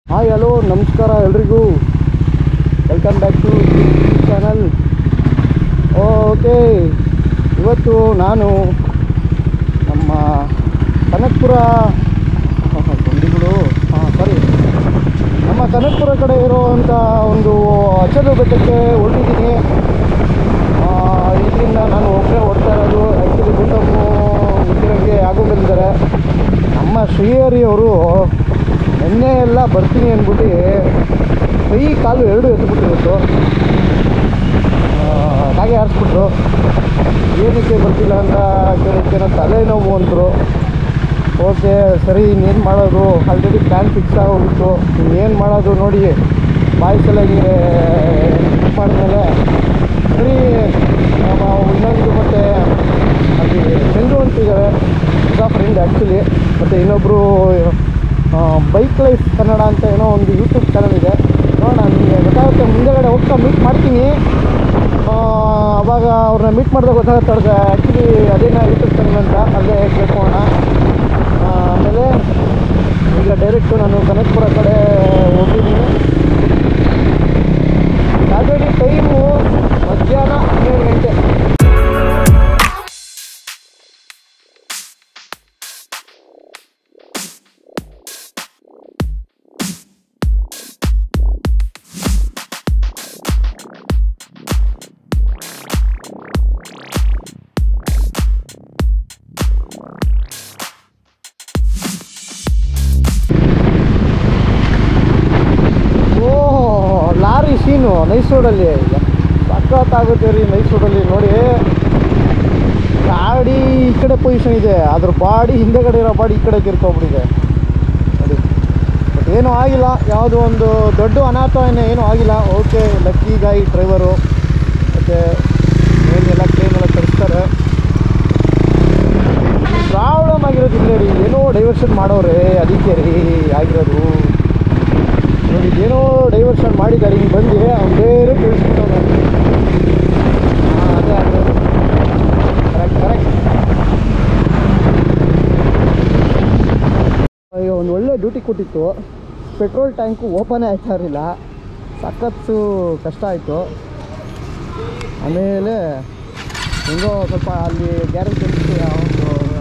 Hi hello ನಮಸ್ಕಾರ ಎಲ್ರಿಗೂ. Welcome back to channel. Okay, ಇವತ್ತು ನಾನು ನಮ್ಮ ಕನಕಪುರ ನಮ್ಮ ಕನಕಪುರ ಕಡೆ ಇರುವಂಥ ಒಂದು ಅಚಲು ಬೆಟ್ಟಕ್ಕೆ ಹೊರಟಿದ್ದೀನಿ. ಇದರಿಂದ ನಾನು ಒಬ್ಬರೇ ಓಡ್ತಾ ಇರೋದು. ಆ್ಯಕ್ಚುಲಿ ಬಿಟ್ಟಮ್ಮು ಗೊತ್ತಿರೋಂಗೆ ಆಗೋಗಿದ್ದಾರೆ. ನಮ್ಮ ಶ್ರೀಹರಿ ಅವರು ನಿನ್ನೆ ಎಲ್ಲ ಬರ್ತೀನಿ ಅಂದ್ಬಿಟ್ಟು ಕೈ ಕಾಲು ಎರಡು ಎತ್ಬಿಟ್ಟಿರುತ್ತು. ಹಾಗೆ ಆರಿಸ್ಬಿಟ್ರು. ಏನಕ್ಕೆ ಬರ್ತಿಲ್ಲ ಅಂತ ಕೇಳೋಕ್ಕೆ ತಲೆನೋವು ಅಂದರು. ಓಕೆ ಸರಿ, ಇನ್ನೇನು ಮಾಡೋದು, ಆಲ್ರೆಡಿ ಪ್ಲ್ಯಾನ್ ಫಿಕ್ಸ್ ಆಗೋಗಿತ್ತು. ಇನ್ನೇನು ಮಾಡೋದು ನೋಡಿ, ಬಾಯ್ಸ್ ಎಲ್ಲ ಹಿಂಗೆ ಮಾಡಿದ್ಮೇಲೆ ಸರಿ ಇನ್ನೊಂದು ಮತ್ತು ಅಲ್ಲಿ ಚಂದ್ರು ಅಂತಿದ್ದಾರೆ, ಹೊಸ ಫ್ರೆಂಡ್ ಆ್ಯಕ್ಚುಲಿ. ಮತ್ತು ಇನ್ನೊಬ್ಬರು ಬೈಕ್ ಲೈಫ್ ಕನ್ನಡ ಅಂತ ಏನೋ ಒಂದು ಯೂಟ್ಯೂಬ್ ಚಾನಲ್ ಇದೆ. ನೋಡೋಣ, ನಿಮಗೆ ಗೊತ್ತಾಗುತ್ತೆ. ಮುಂದೆಗಡೆ ಹೋಗ್ತಾ ಮೀಟ್ ಮಾಡ್ತೀನಿ. ಅವಾಗ ಅವ್ರನ್ನ ಮೀಟ್ ಮಾಡಿದಾಗ ಗೊತ್ತಾಗುತ್ತೆ. ಆ್ಯಕ್ಚುಲಿ ಅದೇನ ಯೂಟ್ಯೂಬ್ ಚಾನಲ್ ಅಂತ ಅಲ್ಲೇ ಕೇಳ್ಕೊಳ್ಳೋಣ. ಆಮೇಲೆ ಈಗ ಡೈರೆಕ್ಟು ನಾನು ಕನಕಪುರ ಕಡೆ ಹೋಗಿದ್ದೀನಿ. ಆಲ್ರೆಡಿ ಟೈಮು ಮಧ್ಯಾಹ್ನ 12 ಗಂಟೆ. ಲಾರಿ ಸೀನು ನೈಸ್ ರೋಡಲ್ಲಿ ಸಖತ್ತಾಗುತ್ತೆ ರೀ. ನೈಸ್ ರೋಡಲ್ಲಿ ನೋಡಿ, ಗಾಡಿ ಈ ಕಡೆ ಪೊಸಿಷನ್ ಇದೆ, ಅದ್ರ ಬಾಡಿ ಹಿಂದೆಗಡೆ ಇರೋ ಬಾಡಿ ಈ ಕಡೆ ತಿರ್ಕೊಬಿಟ್ಟಿದೆ ನೋಡಿ. ಬಟ್ ಏನೂ ಆಗಿಲ್ಲ, ಯಾವುದೋ ಒಂದು ದೊಡ್ಡ ಅನಾಥ ಏನೂ ಆಗಿಲ್ಲ. Okay, lucky guy driver. ಮತ್ತು ಏನೆಲ್ಲ ಕ್ಲೀನೆಲ್ಲ ತರಿಸ್ತಾರೆ. ಪ್ರಾಬ್ಲಮ್ ಆಗಿರೋದು ಇಲ್ಲೇ ರೀ, ಏನೋ ಡೈವರ್ಷನ್ ಮಾಡೋರೆ, ಅದಕ್ಕೆ ರೀ ಆಗಿರೋದು ನೋಡಿ. ಏನೋ ಡೈವರ್ಷನ್ ಮಾಡಿದ್ದಾರೆ, ಹಿಂಗೆ ಬಂದು ಅವ್ನು ಬೇರೆ ಕೇಳಿಸ್ಬಿಟ್ಟವನು. ಅದೇ ಆಗಿರೋದು. ಕರೆಕ್ಟ್. ಅಯ್ಯೋ, ಒಂದು ಒಳ್ಳೆ ಡ್ಯೂಟಿ ಕೊಟ್ಟಿತ್ತು. ಪೆಟ್ರೋಲ್ ಟ್ಯಾಂಕು ಓಪನೇ ಆಗ್ತಾ ಇರಲಿಲ್ಲ. ಸಖತ್ತು ಕಷ್ಟ ಆಯಿತು. ಆಮೇಲೆ ಹೆಂಗೋ ಸ್ವಲ್ಪ ಅಲ್ಲಿ ಗ್ಯಾರೇಜ್ ಒಂದು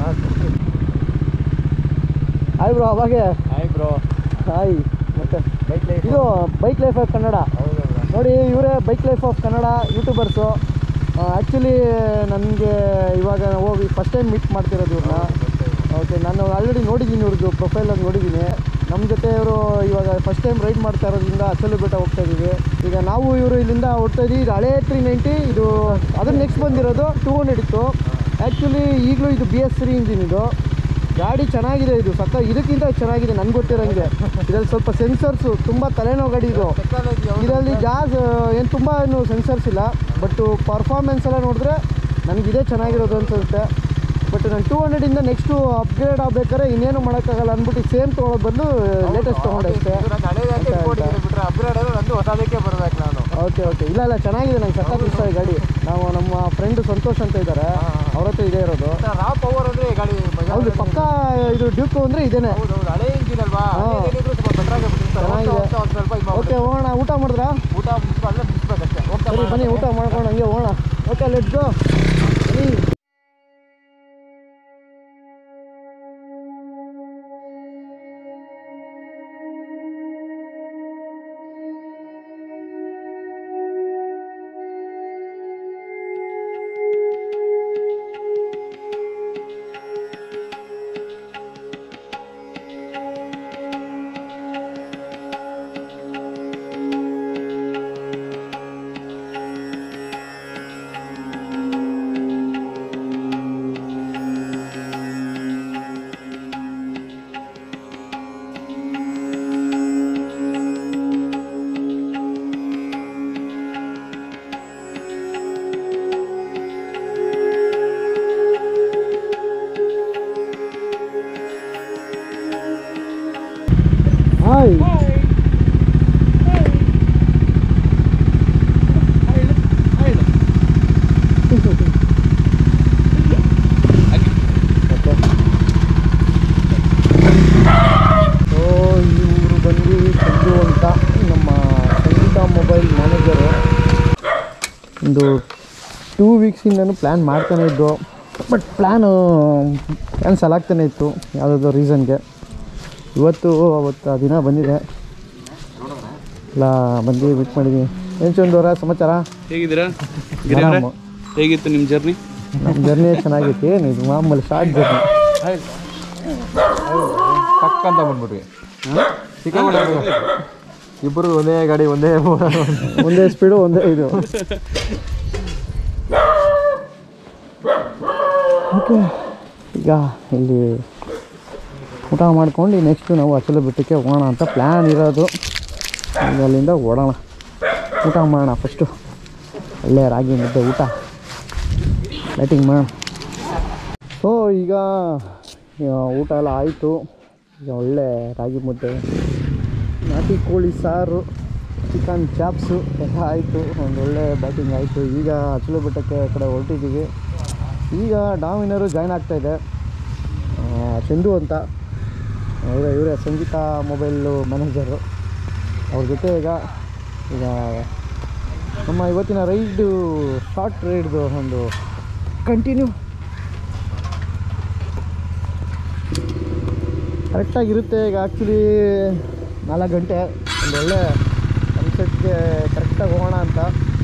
ಹಾಯ್ ಬ್ರೋ. ಅವಾಗೆ ಹಾಯ್ ಬ್ರೋ. ಹಾಯ್. ಮತ್ತು ಇದು ಬೈಕ್ ಲೈಫ್ ಆಫ್ ಕನ್ನಡ ನೋಡಿ, ಇವರೇ bike life of Kannada YouTubers. Actually ನನಗೆ ಇವಾಗ ಹೋಗಿ ಫಸ್ಟ್ ಟೈಮ್ ಮೀಟ್ ಮಾಡ್ತಿರೋದು ಇವ್ರನ್ನ. ಓಕೆ, ನಾನು ಆಲ್ರೆಡಿ ನೋಡಿದ್ದೀನಿ, ಇವ್ರದ್ದು ಪ್ರೊಫೈಲಾಗಿ ನೋಡಿದ್ದೀನಿ. ನಮ್ಮ ಜೊತೆ ಇವರು ಇವಾಗ ಫಸ್ಟ್ ಟೈಮ್ ರೈಡ್ ಮಾಡ್ತಾ ಇರೋದ್ರಿಂದ ಅಚಲು ಬೆಟ್ಟ ಹೋಗ್ತಾ ಇದ್ದೀವಿ. ಈಗ ನಾವು ಇವರು ಇಲ್ಲಿಂದ ಹೊಡ್ತಾ ಇದ್ದೀವಿ. ಇದು ಹಳೆ 390, ಇದು ಅದನ್ನು ನೆಕ್ಸ್ಟ್ ಬಂದಿರೋದು 200 ಇತ್ತು. ಆ್ಯಕ್ಚುಲಿ ಈಗಲೂ ಇದು BS3 ಇಂಜಿನ್. ಇದು ಗಾಡಿ ಚೆನ್ನಾಗಿದೆ, ಇದು ಇದಕ್ಕಿಂತ ಚೆನ್ನಾಗಿದೆ ನನಗೆ ಗೊತ್ತಿರೋಂಗೆ. ಇದರಲ್ಲಿ ಸ್ವಲ್ಪ ಸೆನ್ಸರ್ಸು, ತುಂಬ ತಲೆನೋವು ಗಾಡಿ ಇದು. ಇದರಲ್ಲಿ ಏನು ತುಂಬ ಏನು ಸೆನ್ಸರ್ಸ್ ಇಲ್ಲ. ಬಟ್ ಪರ್ಫಾರ್ಮೆನ್ಸ್ ಎಲ್ಲ ನೋಡಿದ್ರೆ ನನಗಿದೇ ಚೆನ್ನಾಗಿರೋದು ಅನ್ಸುತ್ತೆ. ಬಟ್ ನಾನು 200ಇಂದ ನೆಕ್ಸ್ಟು ಅಪ್ಗ್ರೇಡ್ ಆಗಬೇಕಾದ್ರೆ ಇನ್ನೇನು ಮಾಡೋಕ್ಕಾಗಲ್ಲ ಅಂದ್ಬಿಟ್ಟು ಸೇಮ್ ತೊಗೊಳೋದು ಬದಲು ಲೇಟೆಸ್ಟ್ ತೊಗೊಂಡೆ ಅಷ್ಟೇ. ಓಕೆ. ಇಲ್ಲ ಚೆನ್ನಾಗಿದೆ, ನಂಗೆ ಸಖತ್ ಇಷ್ಟ ಈ ಗಾಡಿ. ನಾವು ನಮ್ಮ ಫ್ರೆಂಡು ಸಂತೋಷ್ ಅಂತ ಇದ್ದಾರೆ, ಅವ್ರ ಹತ್ರ ಇದೇ ಇರೋದು. ಪವರ್ ಅಂದರೆ ಗಾಡಿ ಹೌದು, ಪಕ್ಕ ಇದು ಡ್ಯೂಕ್ ಅಂದರೆ ಇದೇನೆ. ಹಳೆ ಇಂಜಿನ್ ಅಲ್ವಾ, ಚೆನ್ನಾಗಿದೆ. ಓಕೆ, ಹೋಗೋಣ. ಊಟ ಮಾಡಿದ್ರಾ? ಊಟ ಮುಗಿಸ್ಬೇಕಷ್ಟೇ. ಬನ್ನಿ, ಊಟ ಮಾಡ್ಕೊಂಡು ಹಂಗೆ ಹೋಗೋಣ. Okay, let's go. ಇದು ಅಂತ ನಮ್ಮ ಸಂಗೀತ ಮೊಬೈಲ್ ಮ್ಯಾನೇಜರು ಒಂದು 2 ವೀಕ್ಸಿಂದನೂ ಪ್ಲ್ಯಾನ್ ಮಾಡ್ತಾನೆ ಇದ್ದು, ಬಟ್ ಪ್ಲ್ಯಾನು ಕ್ಯಾನ್ಸಲ್ ಆಗ್ತಾನೆ ಇತ್ತು ಯಾವುದಾದ್ರು ರೀಸನ್ಗೆ. ಅವತ್ತು ಆ ದಿನ ಬಂದಿದೆ, ಎಲ್ಲ ಬಂದು ಬಿಟ್ ಮಾಡಿದ್ದೀನಿ. ಏನು ಚಂದವರ ಸಮಾಚಾರ? ಹೇಗಿದ್ದೀರಾ? ಹೇಗಿತ್ತು ನಿಮ್ಮ ಜರ್ನಿ? ನಮ್ಮ ಜರ್ನಿ ಚೆನ್ನಾಗಿತ್ತು. ಏನು ಇದು ಮಾಮೂಲಿ ಶಾರ್ಟ್ ಜರ್ನಿ ಪಕ್ಕಂತ ಬಂದ್ಬಿಟ್ವಿ. ಇಬ್ಬರು ಒಂದೇ ಗಾಡಿ, ಒಂದೇ ಸ್ಪೀಡು, ಒಂದೇ ಇದು. ಓಕೆ, ಈಗ ಇಲ್ಲಿ ಊಟ ಮಾಡ್ಕೊಂಡು ನೆಕ್ಸ್ಟು ನಾವು ಅಚಲು ಬೆಟ್ಟಕ್ಕೆ ಹೋಗೋಣ ಅಂತ ಪ್ಲ್ಯಾನ್ ಇರೋದು. ಅಲ್ಲಿಂದ ಓಡೋಣ, ಊಟ ಮಾಡೋಣ. ಫಸ್ಟು ಒಳ್ಳೆ ರಾಗಿ ಮುದ್ದೆ ಊಟ ಲೈಟಿಂಗ್ ಮಾಡೋಣ. ಸೊ ಈಗ ಊಟ ಎಲ್ಲ ಆಯಿತು. ಈಗ ಒಳ್ಳೆ ರಾಗಿ ಮುದ್ದೆ, ನಾಟಿ ಕೋಳಿ ಸಾರು, ಚಿಕನ್ ಚಾಪ್ಸು ಎಲ್ಲ ಆಯಿತು. ಒಂದೊಳ್ಳೆ ಬ್ಯಾಟಿಂಗ್ ಆಯಿತು. ಈಗ ಅಚಲು ಬೆಟ್ಟಕ್ಕೆ ಕಡೆ ಹೊರಟಿದ್ದೀವಿ. ಈಗ ಡಾಮಿನರು ಜಾಯ್ನ್ ಆಗ್ತಾಯಿದೆ, ಚಂದು ಅಂತ, ಇವರೇ ಸಂಗೀತ ಮೊಬೈಲು ಮ್ಯಾನೇಜರು. ಅವ್ರ ಜೊತೆ ಈಗ ನಮ್ಮ ಇವತ್ತಿನ ರೈಡು, ಶಾರ್ಟ್ ರೈಡ್ದು ಒಂದು ಕಂಟಿನ್ಯೂ ಕರೆಕ್ಟಾಗಿರುತ್ತೆ. ಈಗ ಆ್ಯಕ್ಚುಲಿ 4 ಗಂಟೆ, ಒಂದು ಒಳ್ಳೆ ಸನ್ಸೆಟ್ಗೆ ಕರೆಕ್ಟಾಗಿ ಹೋಗೋಣ ಅಂತ.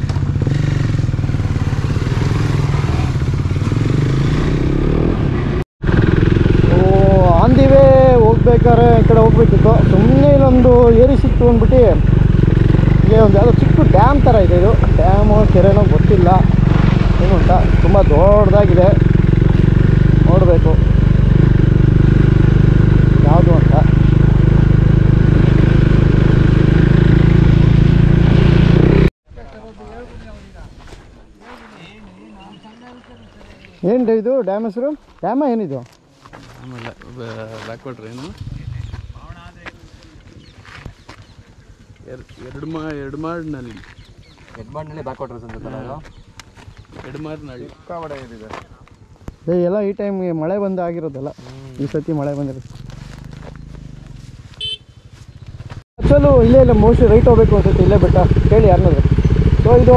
ಆನ್ ದಿ ವೇ ಹೋಗ್ಬೇಕಾದ್ರೆ ಈ ಕಡೆ ಹೋಗ್ಬೇಕಿತ್ತು. ಸುಮ್ಮನೆ ಇಲ್ಲೊಂದು ಏರಿ ಸಿಕ್ತು ಅಂದ್ಬಿಟ್ಟು ಹೀಗೆ ಒಂದು ಯಾವುದೋ ಚಿಕ್ಕ ಡ್ಯಾಮ್ ಥರ ಇದೆ. ಇದು ಡ್ಯಾಮು ಕೆರೆನೋ ಗೊತ್ತಿಲ್ಲ ಏನು ಅಂತ, ತುಂಬ ದೊಡ್ಡದಾಗಿದೆ. ನೋಡಬೇಕು ಯಾವುದು ಅಂತ. ಏನು ಇದು ಡ್ಯಾಮ್ ಹೆಸರು? ಡ್ಯಾಮ ಏನಿದು? ಬ್ಯಾಕ್ ವಾಟ್ರ್ ಏನು? ಎಡ್ಮಾಡ್ನಲ್ಲಿ ಬ್ಯಾಕ್ ವಾಟರ್ ಎಡ್ಮಾಡ್ನಳ್ಳಿ ಇದೆ. ಎಲ್ಲ ಈ ಟೈಮ್ಗೆ ಮಳೆ ಬಂದು ಆಗಿರೋದಲ್ಲ, ಈ ಸತಿ ಮಳೆ ಬಂದಿರುತ್ತೆ. ಚಲೋ ಇಲ್ಲೇ ಮೋಸ್ಟ್ಲಿ ರೈಟ್ ಹೋಗ್ಬೇಕು ಅನ್ಸುತ್ತೆ. ಇಲ್ಲೇ ಬೆಟ್ಟ ಕೇಳಿ ಯಾರನ್ನಾದ್ರು. ಸೊ ಇದು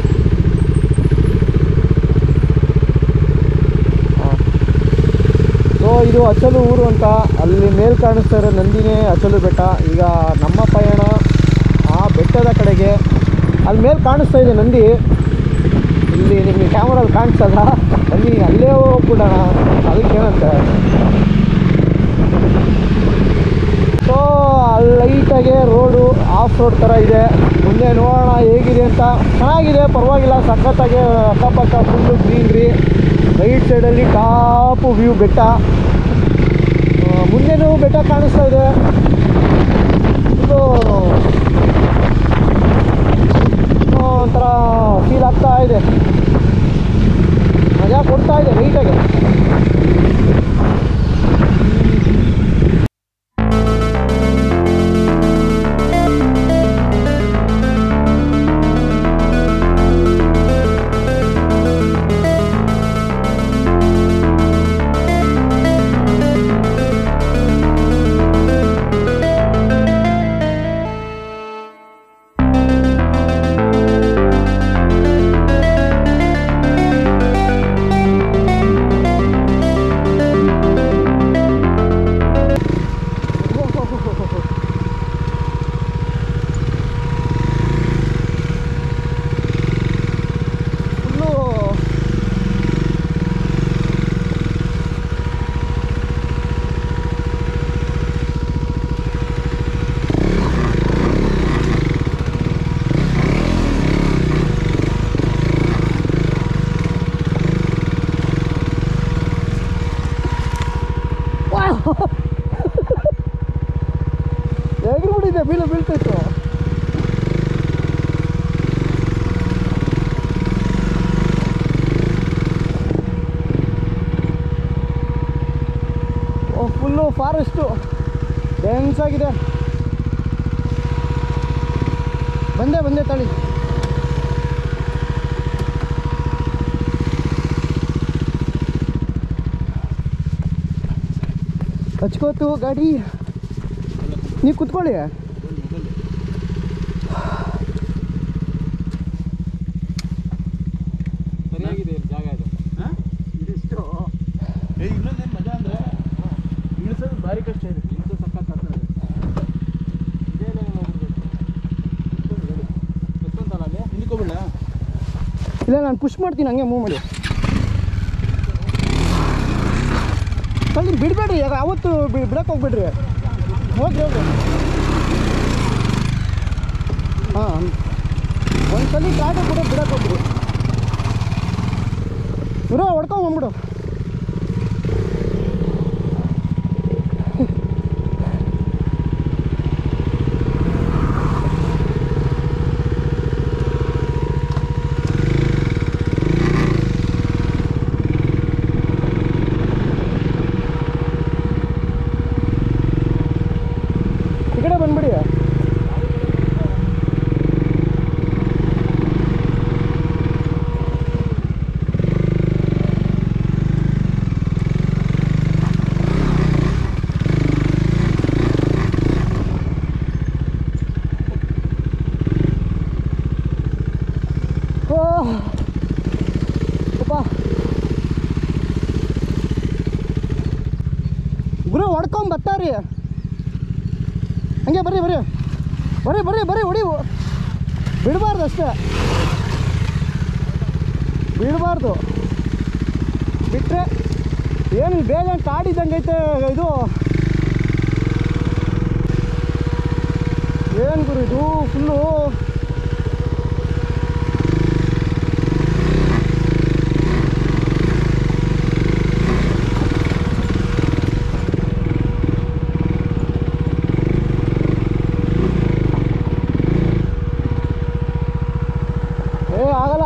ಇದು ಅಚಲು ಊರು ಅಂತ. ಅಲ್ಲಿ ಮೇಲೆ ಕಾಣಿಸ್ತಾ ಇರೋ ನಂದಿನೇ ಅಚಲು ಬೆಟ್ಟ. ಈಗ ನಮ್ಮ ಪಯಣ ಆ ಬೆಟ್ಟದ ಕಡೆಗೆ. ಅಲ್ಲಿ ಮೇಲೆ ಕಾಣಿಸ್ತಾ ಇದೆ ನಂದಿ, ಇಲ್ಲಿ ನಿಮಗೆ ಕ್ಯಾಮ್ರಲ್ಲಿ ಕಾಣಿಸಲ್ಲ. ಬನ್ನಿ ಅಲ್ಲೇ ಹೋಗ್ಬಿಡೋಣ, ಅದಕ್ಕೇನಂತೆ. ಸೊ ಲೈಟಾಗೆ ರೋಡು ಆಫ್ ರೋಡ್ ಥರ ಇದೆ. ಮುಂದೆ ನೋಡೋಣ ಹೇಗಿದೆ ಅಂತ. ಚೆನ್ನಾಗಿದೆ, ಪರವಾಗಿಲ್ಲ, ಸಖತ್ತಾಗೆ ಅಕ್ಕಪಕ್ಕ ಫುಲ್ಲು ಗ್ರೀನ್ರಿ. ರೈಟ್ ಸೈಡಲ್ಲಿ ಟಾಪು ವ್ಯೂ ಬೆಟ್ಟ, ಮುಂದೆನೂ ಬೆಟ್ಟ ಕಾಣಿಸ್ತಾ ಇದೆ. ಇದು ಒಂಥರ ಫೀಲ್ ಆಗ್ತಾ ಇದೆ, ಮಜಾ ಕೊಡ್ತಾ ಇದೆ ರೈಟಾಗೆ. ಎಗ್ರಿಬಿಟ್ಟಿದೆ, ಬೀಳ್ತಿತ್ತು. ಫುಲ್ಲು ಫಾರೆಸ್ಟು ಡೆನ್ಸ್ ಆಗಿದೆ. ಬಂದೆ ತಳಿ. ಹಚ್ಕೋತು ಗಾಡಿ, ನೀವು ಕುತ್ಕೊಳ್ಳಿ. ಸರಿಯಾಗಿದೆ ಜಾಗ ಇದು. ಇದಿಷ್ಟು ಇನ್ನೊಂದೇನು ಮಜಾ ಅಂದರೆ ಇಳಿಸೋದು ಭಾರಿ ಕಷ್ಟ ಇದೆ. ಇದು ಸಖತ್ ಆಗ್ತದೆ. ಇದೇ ಲೈನ್ ಹೋಗ್ಬಿಡ್ಬೇಕು. ಎಷ್ಟೊಂತಲ್ಲ ಅಲ್ಲಿ ಹಿಂದ್ಕೋಬಿಡ. ಇಲ್ಲ ನಾನು ಪುಷ್ ಮಾಡ್ತೀನಿ, ಹಂಗೆ ಮೂವ್ ಮಾಡಿ. ಅಲ್ಲಿ ಬಿಡಬೇಡ್ರಿ, ಯಾವತ್ತು ಬಿಡಕ್ಕೆ ಹೋಗ್ಬೇಡ್ರಿ. ಹೋಗ್ರಿ ಹೋಗ್ರಿ. ಹಾಂ, ಒಂದ್ಸಲ ಗಾಡಿ ಕೂಡ ಬಿಡಕ್ಕೆ ಹೋಗ್ಬಿಡಿ. ಇರೋ ಹೊಡ್ಕೊಂಬಂದ್ಬಿಡು. ಈ ಕಡೆ ಬಂದ್ಬಿಡಿ. ಗುರು ಹೊಡ್ಕೊಂಡ್ ಬರ್ತಾರಿ. ಹಂಗೆ ಬರ್ರಿ ಬರ್ರಿ ಬರ್ರಿ ಬರ್ರಿ ಬರ್ರಿ ಹೊಡಿ. ಬಿಡಬಾರ್ದು ಅಷ್ಟೇ, ಬಿಡಬಾರ್ದು. ಬಿಟ್ಟರೆ ಏನು ಬೇಗ ಕಾಡಿದ್ದಂಗೆ ಐತೆ ಇದು. ಏನು ಗುರು ಇದು ಫುಲ್ಲು. ಆಗಲ್ಲ,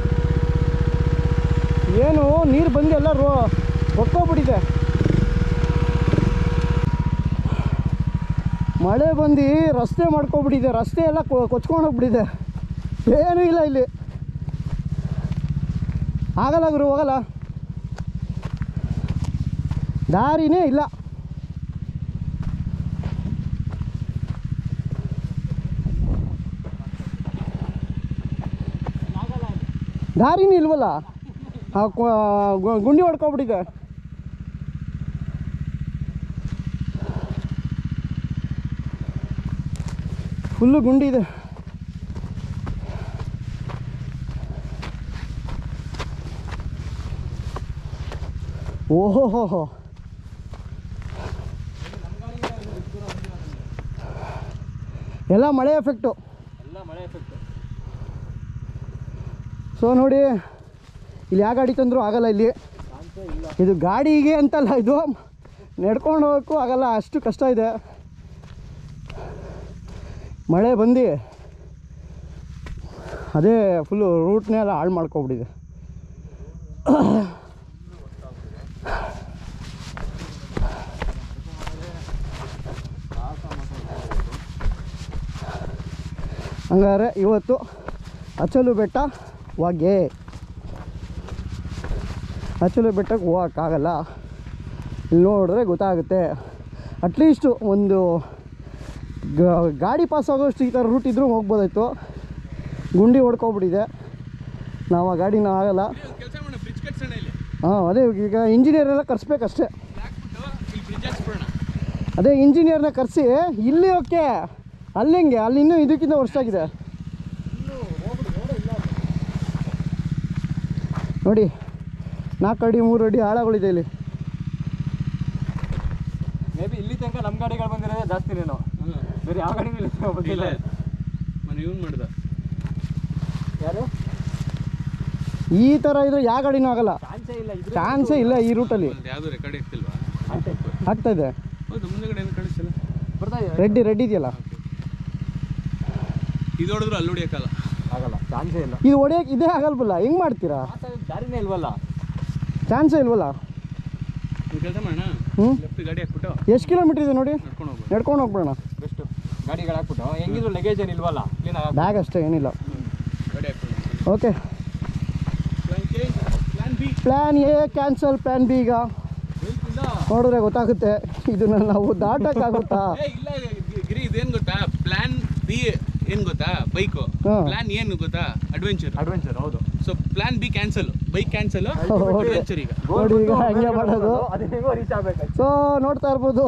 ಏನು ನೀರು ಬಂದು ಎಲ್ಲ ಹೊಕ್ಕೋಗ್ಬಿಟ್ಟಿದೆ. ಮಳೆ ಬಂದು ರಸ್ತೆ ಮಾಡ್ಕೊಬಿಟ್ಟಿದೆ. ರಸ್ತೆ ಎಲ್ಲ ಕೊಚ್ಕೊಂಡು ಹೋಗ್ಬಿಟ್ಟಿದೆ. ಏನೂ ಇಲ್ಲ ಇಲ್ಲಿ. ಆಗಲ್ಲ ಗುರು, ಹೋಗಲ್ಲ, ದಾರಿನೇ ಇಲ್ಲ. ದಾರಿನೇ ಇಲ್ವಲ್ಲ, ಗುಂಡಿ ಹೊಡ್ಕೊಬಿಟ್ಟಿದೆ. ಫುಲ್ಲು ಗುಂಡಿ ಇದೆ. ಓಹೋ, ಎಲ್ಲ ಮಳೆ ಎಫೆಕ್ಟು. ಸೊ ನೋಡಿ, ಇಲ್ಲಿ ಯಾವ ಗಾಡಿ ತಂದರೂ ಆಗಲ್ಲ ಇಲ್ಲಿ. ಇದು ಗಾಡಿಗೆ ಅಂತಲ್ಲ, ಇದು ನಡ್ಕೊಂಡು ಹೋಗೋಕ್ಕೂ ಆಗಲ್ಲ, ಅಷ್ಟು ಕಷ್ಟ ಇದೆ. ಮಳೆ ಬಂದು ಅದೇ ಫುಲ್ಲು ರೂಟ್ನೇ ಎಲ್ಲ ಹಾಳು ಮಾಡ್ಕೊಬಿಟ್ಟಿದೆ. ಹಂಗಾರೆ ಇವತ್ತು ಅಚಲು ಬೆಟ್ಟ ಬೆಟ್ಟಕ್ಕೆ ಹೋಗೋಕ್ಕಾಗಲ್ಲ. ಇಲ್ಲಿ ನೋಡಿದ್ರೆ ಗೊತ್ತಾಗುತ್ತೆ. ಅಟ್ಲೀಸ್ಟು ಒಂದು ಗಾಡಿ ಪಾಸ್ ಆಗೋಷ್ಟು ಈ ಥರ ರೂಟ್ ಇದ್ರೂ ಹೋಗ್ಬೋದಾಯ್ತು. ಗುಂಡಿ ಹೊಡ್ಕೊಬಿಟ್ಟಿದೆ. ನಾವು ಆ ಗಾಡಿನ ಆಗಲ್ಲ. ಹಾಂ, ಅದೇ ಈಗ ಇಂಜಿನಿಯರ್ನೆಲ್ಲ ಕರೆಸ್ಬೇಕಷ್ಟೇ. ಅದೇ ಇಂಜಿನಿಯರ್ನ ಕರೆಸಿ ಇಲ್ಲಿ ಓಕೆ, ಅಲ್ಲಿ ಹೆಂಗೆ, ಅಲ್ಲಿ ಇನ್ನೂ ಇದಕ್ಕಿಂತ ವರ್ಷಾಗಿದೆ ನೋಡಿ. 4 ಅಡಿ 3 ಅಡಿ ಆಳಗಳಿದೆ ಇಲ್ಲಿ. ಮೇ ಬಿ ಇಲ್ಲಿ ತನಕ ನಮ್ಮ ಗಾಡಿಗಳು ಬಂದಿರೋದೇ ಜಾಸ್ತಿನೇನೋ, ಬೇರೆ ಯಾವ ಗಾಡಿ ಬಂದಿಲ್ಲ. ಇವನು ಮಾಡ್ದ ಯಾರು ಈ ಥರ ಇದ್ರೆ ಯಾವ ಗಾಡಿನೂ ಆಗಲ್ಲ, ಚಾನ್ಸೇ ಇಲ್ಲ ಈ ರೂಟಲ್ಲಿ. ಯಾವುದು ರೆಕಾರ್ಡ್ ಆಗ್ತಿಲ್ವಾ? ಆಗ್ತಾ ಇದೆ. ಹೌದು, ಮುಂದೆಗಡೆ ಏನು ಕಾಣಿಸ್ತಿಲ್ಲ. ಬರ್ತಾ ಇದೆ ರೆಡ್ ಇದೆಯಲ್ಲ. ಇದು ಹೊಡೆದ್ರು ಅಲ್ಲಿ ಹೊಡಿಯೋಕ್ಕಲ್ಲ, ಆಗಲ್ಲ, ಚಾನ್ಸೇ ಇಲ್ಲ. ಇದು ಹೊಡಿಯೋಕೆ ಇದೇ ಆಗಲ್ವಲ್ಲ, ಹೆಂಗೆ ಮಾಡ್ತೀರಾ? ದಾರಿನೇ ಇಲ್ವಲ್ಲ, ಚಾನ್ಸೇ ಇಲ್ವಲ್ಲ. ಕೆಲಸ ಮಾಡೋಣ, ಲೆಫ್ಟ್ ಗಾಡಿ ಹಾಕ್ಬಿಟ್ಟು ಎಷ್ಟು ಕಿಲೋಮೀಟ್ರ್ ಇದೆ ನೋಡಿ, ನಡ್ಕೊಂಡು ಹೋಗ್ಬಿಡೋಣ. ಬೆಸ್ಟು ಗಾಡಿಗಳು ಹಾಕ್ಬಿಟ್ಟು. ಹೆಂಗಿದ್ರು ಲಗೇಜ್ ಏನು ಇಲ್ವಲ್ಲ, ಕ್ಲೀನಾಗಿ ಬ್ಯಾಗ್ ಅಷ್ಟೇ, ಏನಿಲ್ಲ. ಗಾಡಿ ಹಾಕ್ಬಿಡೋಣ. Okay, plan A cancel, plan B ಈಗ ನೋಡಿದ್ರೆ ಗೊತ್ತಾಗುತ್ತೆ. ಇದನ್ನ ನಾವು ದಾಟಕ್ಕಾಗುತ್ತಾ? ಇಲ್ಲ ಗಿರಿ, ಇದೇನು ಗೊತ್ತಾ, ಪ್ಲ್ಯಾನ್ ಬಿ ಏನ್ ಗೊತ್ತಾ ಬೈಕು, ಹಾಂ. ಪ್ಲಾನ್ ಏನು ಗೊತ್ತಾ ಅಡ್ವೆಂಚರ್. ಅಡ್ವೆಂಚರ್ ಹೌದು. So plan B cancel, bike cancel, adventure ಈಗ. ನೋಡಿ ಈಗ ಹಂಗೆ ಮಾಡೋದು. ಅದು ಹೆಂಗೋ ರೀಚ್ ಆಗ್ಬೇಕು. ಸೊ ನೋಡ್ತಾ ಇರ್ಬೋದು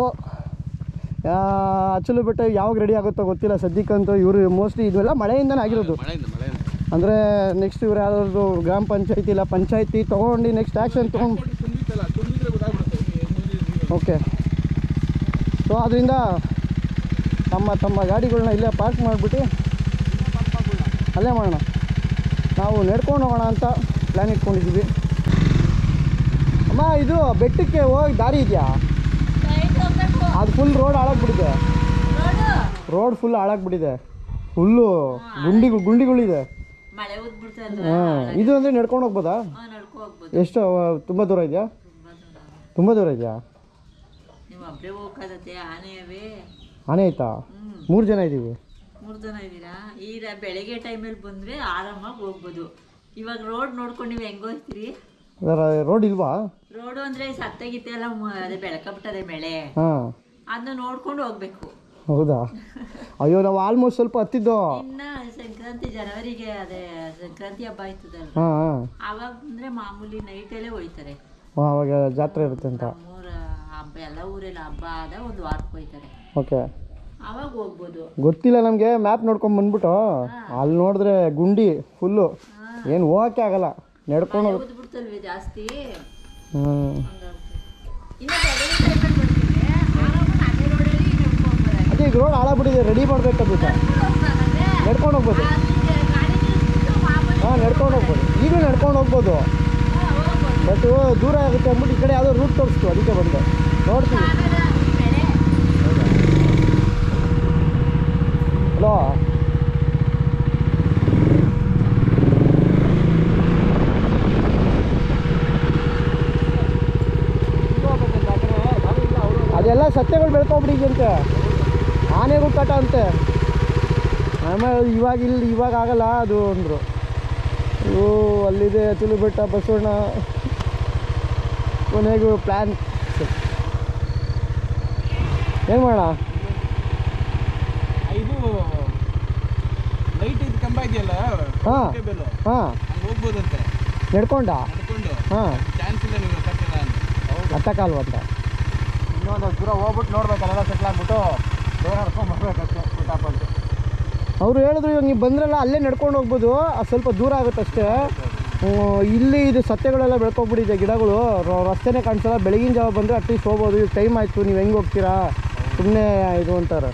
ಅಚಲು ಬೆಟ್ಟ ಯಾವಾಗ ರೆಡಿ ಆಗುತ್ತೋ ಗೊತ್ತಿಲ್ಲ ಸದ್ಯಕ್ಕಂತೂ. ಇವರು ಮೋಸ್ಟ್ಲಿ ಇದೆಲ್ಲ ಮಳೆಯಿಂದನೇ ಆಗಿರೋದು. ಮಳೆಯಿಂದ ಅಂದರೆ ನೆಕ್ಸ್ಟ್ ಇವ್ರು ಯಾವ್ದಾದ್ರು ಗ್ರಾಮ ಪಂಚಾಯತಿ ಇಲ್ಲ ಪಂಚಾಯತಿ ತೊಗೊಂಡು ನೆಕ್ಸ್ಟ್ ಆ್ಯಕ್ಷನ್ ತೊಗೊಂಡು. ತುಂಬಿದ್ರೆ ಗೊತ್ತಾಗ್ಬಿಡುತ್ತೆ. ಓಕೆ. ಸೊ ಅದರಿಂದ ತಮ್ಮ ಗಾಡಿಗಳನ್ನ ಇಲ್ಲೇ ಪಾರ್ಕ್ ಮಾಡಿಬಿಟ್ಟು ಅಲ್ಲೇ ಮಾಡೋಣ. ನಾವು ನಡ್ಕೊಂಡು ಹೋಗೋಣ ಅಂತ ಪ್ಲ್ಯಾನ್ ಇಟ್ಕೊಂಡಿದ್ದೀವಿ. ಅಮ್ಮ ಇದು ಬೆಟ್ಟಕ್ಕೆ ಹೋಗಿ ದಾರಿ ಇದೆಯಾ? ಅದು ಫುಲ್ ರೋಡ್ ಹಾಳಾಗ್ಬಿಟ್ಟಿದೆ. ರೋಡ್ ಫುಲ್ ಹಾಳಾಗ್ಬಿಟ್ಟಿದೆ. ಫುಲ್ಲು ಗುಂಡಿಗಳಿದೆ. ಹಾಂ. ಇದು ಅಂದರೆ ನಡ್ಕೊಂಡು ಹೋಗ್ಬೋದಾ? ಎಷ್ಟು ತುಂಬ ದೂರ ಇದೆಯಾ? ತುಂಬ ದೂರ ಇದೆಯಾ? ಆನೆ ಆಯ್ತಾ? 3 ಜನ ಇದ್ದೀವಿ. 3 ಜನ ಇದ್ದೀರಾ? ಈಗ ಬೆಳಗ್ಗೆ ಟೈಮಲ್ಲಿ ಬಂದರೆ ಆರಾಮಾಗಿ ಹೋಗ್ಬೋದು. ಇವಾಗ ರೋಡ್ ನೋಡ್ಕೊಂಡು ನೀವು ಹೆಂಗೆ ಹೋಗ್ತೀರಿ? ರೋಡ್ ಇಲ್ವಾ? ರೋಡು ಅಂದರೆ ಸತ್ತಗಿತ್ತೆ ಎಲ್ಲ ಅದೇ ಬೆಳಕಬಿಟ್ಟದೆ ಮಳೆ. ಹಾಂ. ಅದನ್ನ ನೋಡ್ಕೊಂಡು ಹೋಗ್ಬೇಕು. ಹೌದಾ? ಅಯ್ಯೋ ನಾವು ಆಲ್ಮೋಸ್ಟ್ ಸ್ವಲ್ಪ ಹತ್ತಿದ್ದು. ಇನ್ನು ಸಂಕ್ರಾಂತಿ ಜನವರಿಗೆ ಅದೇ ಸಂಕ್ರಾಂತಿ ಹಬ್ಬ ಆಯ್ತದಲ್ಲ, ಹಾಂ. ಆವಾಗ ಬಂದರೆ ಮಾಮೂಲಿ ನೈಟಲ್ಲೇ ಹೋಯ್ತಾರೆ. ಅವಾಗ ಜಾತ್ರೆ ಇರುತ್ತೆ ಅಂತ. ನಮ್ಮೂರ ಹಬ್ಬ ಎಲ್ಲ ಊರೆಲ್ಲ ಹಬ್ಬ ಆದ ಒಂದು ವಾರಕ್ಕೆ ಹೋಯ್ತಾರೆ. ಓಕೆ. ಆವಾಗ ಹೋಗ್ಬೋದು. ಗೊತ್ತಿಲ್ಲ ನಮಗೆ. ಮ್ಯಾಪ್ ನೋಡ್ಕೊಂಡು ಬಂದ್ಬಿಟ್ಟು ಅಲ್ಲಿ ನೋಡಿದ್ರೆ ಗುಂಡಿ ಫುಲ್ಲು, ಏನು ಹೋಗೋಕ್ಕೆ ಆಗಲ್ಲ. ನಡ್ಕೊಂಡು ಬಿಡ್ತಲ್ವೇ ಜಾಸ್ತಿ. ಹ್ಞೂ. ಇನ್ನು ಬೆಳಗ್ಗೆ ಟೈಮಲ್ಲಿ ಬರ್ತೀವಿ ಆರಾಮಾಗಿ ಅದೇ ರೋಡಲ್ಲಿ ನಡ್ಕೊಂಡು ಹೋಗ್ಬೋದು. ಅದೇ ಈಗ ರೋಡ್ ಹಾಳಾಗ್ಬಿಟ್ಟಿದೆ, ರೆಡಿ ಮಾಡಬೇಕದು. ನಡ್ಕೊಂಡು ಹೋಗ್ಬೋದು. ಹಾಂ, ನಡ್ಕೊಂಡು ಹೋಗ್ಬೋದು. ಈಗ ನಡ್ಕೊಂಡು ಹೋಗ್ಬೋದು, ಬಟ್ ದೂರ ಆಗುತ್ತೆ ಅಂದ್ಬಿಟ್ಟು ಈ ಕಡೆ ಯಾವುದೋ ರೂಟ್ ತೋರಿಸ್ತು, ಅದಕ್ಕೆ ಬಂದೆ. ನೋಡ್ತೀವಿ. ಹಲೋ. ಅದೆಲ್ಲ ಸತ್ಯಗಳು ಬೆಳ್ಕೊಬಿಟ್ಟಿದ್ಯಂತೆ, ಆನೆಗಳು ಕಟ ಅಂತೆ. ಆಮೇಲೆ ಇವಾಗ ಆಗಲ್ಲ ಅದು ಅಂದರು. ಓ ಅಲ್ಲಿದೆ ಅಚಲು ಬೆಟ್ಟ, ಬಸವಣ್ಣ. ಕೊನೆಗೂ ಪ್ಲ್ಯಾನ್ ಏನು ಮಾಡೋಣ? ಇದು ಲೈಟ್ ಇದು ಕಂಬ ಇದೆಯಲ್ಲ, ಹಾಂ ಹಾಂ, ಹೋಗ್ಬೋದಂತೆ ನಡ್ಕೊಂಡು. ಹಾಂ, ಚಾನ್ಸ್ ಇಲ್ಲ ನೀವು ಹತ್ತಕ್ಕಾಲ್ವಂತ. ಇನ್ನೊಂದು ದೂರ ಹೋಗ್ಬಿಟ್ಟು ನೋಡ್ಬೇಕಲ್ಲ, ಸೆಟ್ಲ್ ಆಗ್ಬಿಟ್ಟು ದೂರ ನಡ್ಕೊಂಡು ಬರ್ಬೇಕಷ್ಟೇ ಪುಟಾಪ್ ಅಂತ. ಅವರು ಹೇಳಿದ್ರು ಇವಾಗ ನೀವು ಬಂದ್ರಲ್ಲ ಅಲ್ಲೇ ನಡ್ಕೊಂಡು ಹೋಗ್ಬೋದು, ಅದು ಸ್ವಲ್ಪ ದೂರ ಆಗುತ್ತೆ ಅಷ್ಟೇ. ಇಲ್ಲಿ ಇದು ಸತ್ಯಗಳೆಲ್ಲ ಬೆಳ್ಕೊಬಿಟ್ಟಿದೆ, ಗಿಡಗಳು, ರಸ್ತೆನೇ ಕಾಣಿಸಲ್ಲ. ಬೆಳಗಿನ ಜಾವ ಬಂದರೆ ಅಟ್ಲೀಸ್ಟ್ ಹೋಗ್ಬೋದು. ಈಗ ಟೈಮ್ ಆಯಿತು, ನೀವು ಹೆಂಗೆ ಹೋಗ್ತೀರಾ ಸುಮ್ಮನೆ ಇದು ಅಂತಾರೆ.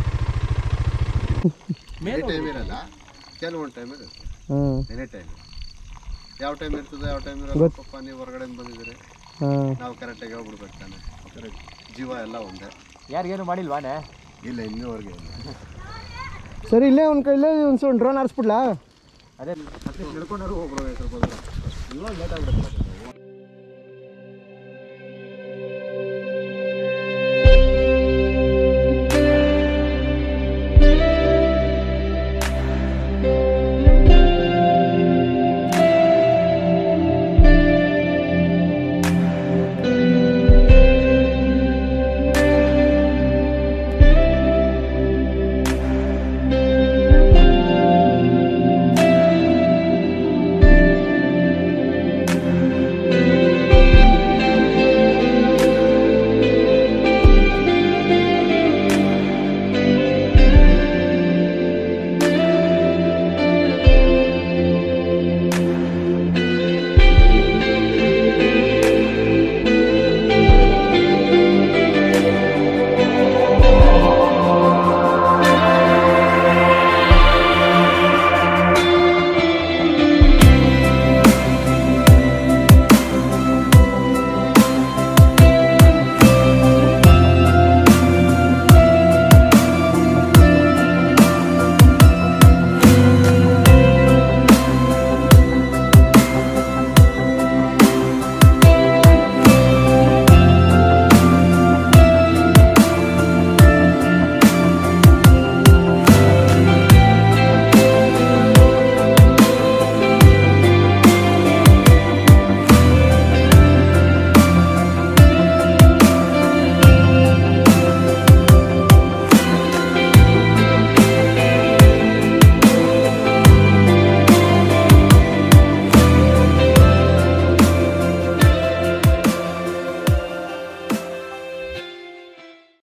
ಟೈಮ್ ಇರಲ್ಲ, ಕೆಲವೊಂದು ಟೈಮ್ ಇರುತ್ತೆ. ಎನಿ ಟೈಮ್ ಯಾವ ಟೈಮ್ ಇರ್ತದೆ ಯಾವ ಟೈಮ್ ಇರಲ್ಲ. ಪಾಪ ನೀವು ಹೊರಗಡೆಯಿಂದ ಬಂದಿದ್ದೀರಿ, ನಾವು ಕರೆಕ್ಟಾಗಿ ಹೋಗ್ಬಿಡ್ಬೇಕು ತಾನೆ. ಕರೆಕ್ಟ್, ಜೀವ ಎಲ್ಲ ಒಂದೇ. ಯಾರಿಗೇನು ಮಾಡಿಲ್ವಾನೆ? ಇಲ್ಲ, ಇನ್ನೂವರೆಗೆ ಸರಿ. ಇಲ್ಲೇ ಒಂದು ಕೈಲೇ ಒಂದು ಡ್ರೋನ್ ಹಾರಿಸ್ಬಿಡ್ಲಾ? ಅದೇ ನಡ್ಕೊಂಡಾರು ಹೋಗ್ಬಿಡ್ಬೇಕು ಸ್ವಲ್ಪ ದೂರ. ಇವಾಗ ಲೇಟ್ ಆಗಿಬಿಡುತ್ತೆ.